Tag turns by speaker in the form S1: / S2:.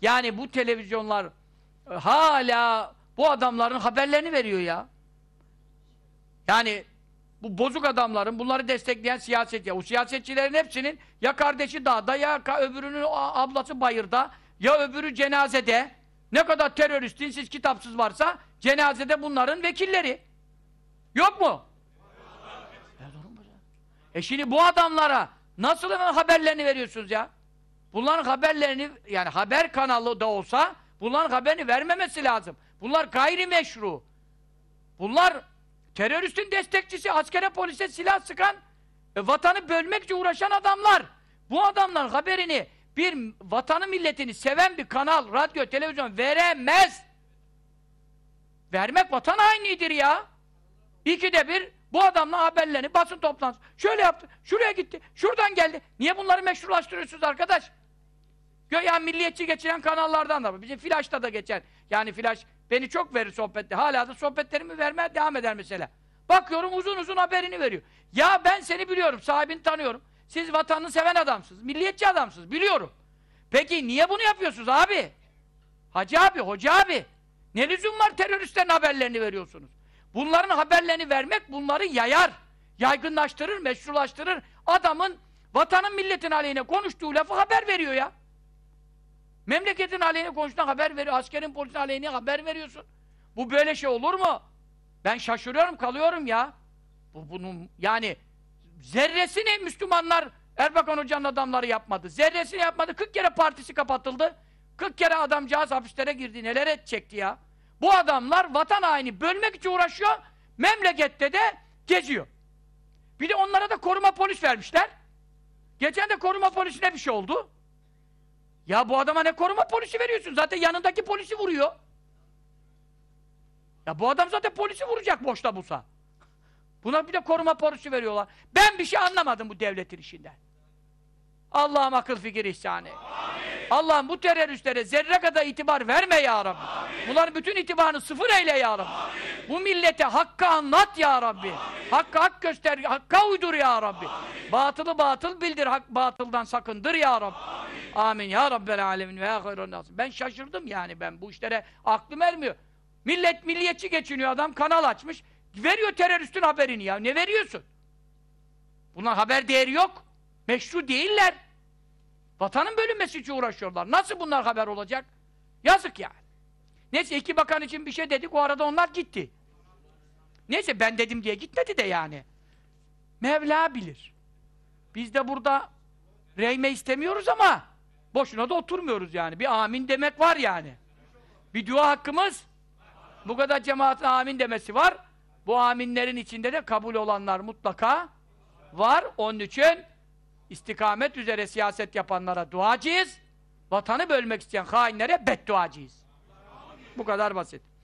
S1: Yani bu televizyonlar hala bu adamların haberlerini veriyor ya. Yani bu bozuk adamların, bunları destekleyen siyasetçi, o siyasetçilerin hepsinin ya kardeşi dağda, ya öbürünün ablası bayırda, ya öbürü cenazede. Ne kadar terörist, dinsiz, kitapsız varsa cenazede bunların vekilleri. Yok mu? Şimdi bu adamlara nasıl haberlerini veriyorsunuz ya? Bunların haberlerini, yani haber kanalı da olsa bunların haberini vermemesi lazım. Bunlar gayrimeşru. Bunlar teröristin destekçisi, askere, polise silah sıkan, vatanı bölmek için uğraşan adamlar. Bu adamların haberini bir vatanı, milletini seven bir kanal, radyo, televizyon veremez. Vermek vatan hainidir ya. İkide bir bu adamla haberlerini, basın toplantısı, şöyle yaptı, şuraya gitti, şuradan geldi. Niye bunları meşrulaştırıyorsunuz arkadaş? Göya milliyetçi geçiren kanallardan da. Bizim Flaş'ta da geçer. Yani Flaş beni çok verir sohbette. Hala da sohbetlerimi vermeye devam eder mesela. Bakıyorum uzun uzun haberini veriyor. Ya ben seni biliyorum, sahibini tanıyorum. Siz vatanını seven adamsınız, milliyetçi adamsınız, biliyorum. Peki niye bunu yapıyorsunuz abi? Hacı abi, hoca abi. Ne lüzum var teröristlerin haberlerini veriyorsunuz? Bunların haberlerini vermek bunları yayar, yaygınlaştırır, meşrulaştırır. Adamın vatanın, milletin aleyhine konuştuğu lafı haber veriyor ya. Memleketin aleyhine konuştuğuna haber veriyor, askerin, polisin aleyhine haber veriyorsun. Bu böyle şey olur mu? Ben şaşırıyorum, kalıyorum ya. Bunun yani zerresini Müslümanlar, Erbakan Hoca'nın adamları yapmadı. Zerresini yapmadı. 40 kere partisi kapatıldı. 40 kere adamcağız hapislere girdi. Neler çekti ya? Bu adamlar vatan haini bölmek için uğraşıyor. Memlekette de geziyor. Bir de onlara da koruma polis vermişler. Geçen de koruma polisine bir şey oldu. Ya bu adama ne koruma polisi veriyorsun? Zaten yanındaki polisi vuruyor. Ya bu adam zaten polisi vuracak boşta bulsa. Buna bir de koruma polisi veriyorlar. Ben bir şey anlamadım bu devletin işinden. Allah'ım akıl fikir ihsan et. Allah'ım bu teröristlere zerre kadar itibar verme ya Rabbi. Amin. Bunların bütün itibarını sıfır eyle ya Rabbi. Amin. Bu millete hakkı anlat ya Rabbi. Amin. Hakkı hak göster, hakka uydur ya Rabbi. Amin. Batılı batıl bildir, hak batıldan sakındır ya Rabbi. Amin, Amin ya Rabbel alemin ve ya hayran nas. Ben şaşırdım yani, ben bu işlere aklım ermiyor. Millet milliyetçi geçiniyor, adam kanal açmış. Veriyor teröristin haberini ya. Ne veriyorsun? Bunlar haber değeri yok. Meşru değiller. Vatanın bölünmesi için uğraşıyorlar. Nasıl bunlar haber olacak? Yazık yani. Neyse iki bakan için bir şey dedik, o arada onlar gitti. Neyse ben dedim diye gitmedi de yani. Mevla bilir. Biz de burada reyme istemiyoruz ama boşuna da oturmuyoruz yani. Bir amin demek var yani. Bir dua hakkımız, bu kadar cemaatin amin demesi var. Bu aminlerin içinde de kabul olanlar mutlaka var. Onun için İstikamet üzere siyaset yapanlara duacıyız. Vatanı bölmek isteyen hainlere bedduacıyız. Bu kadar basit.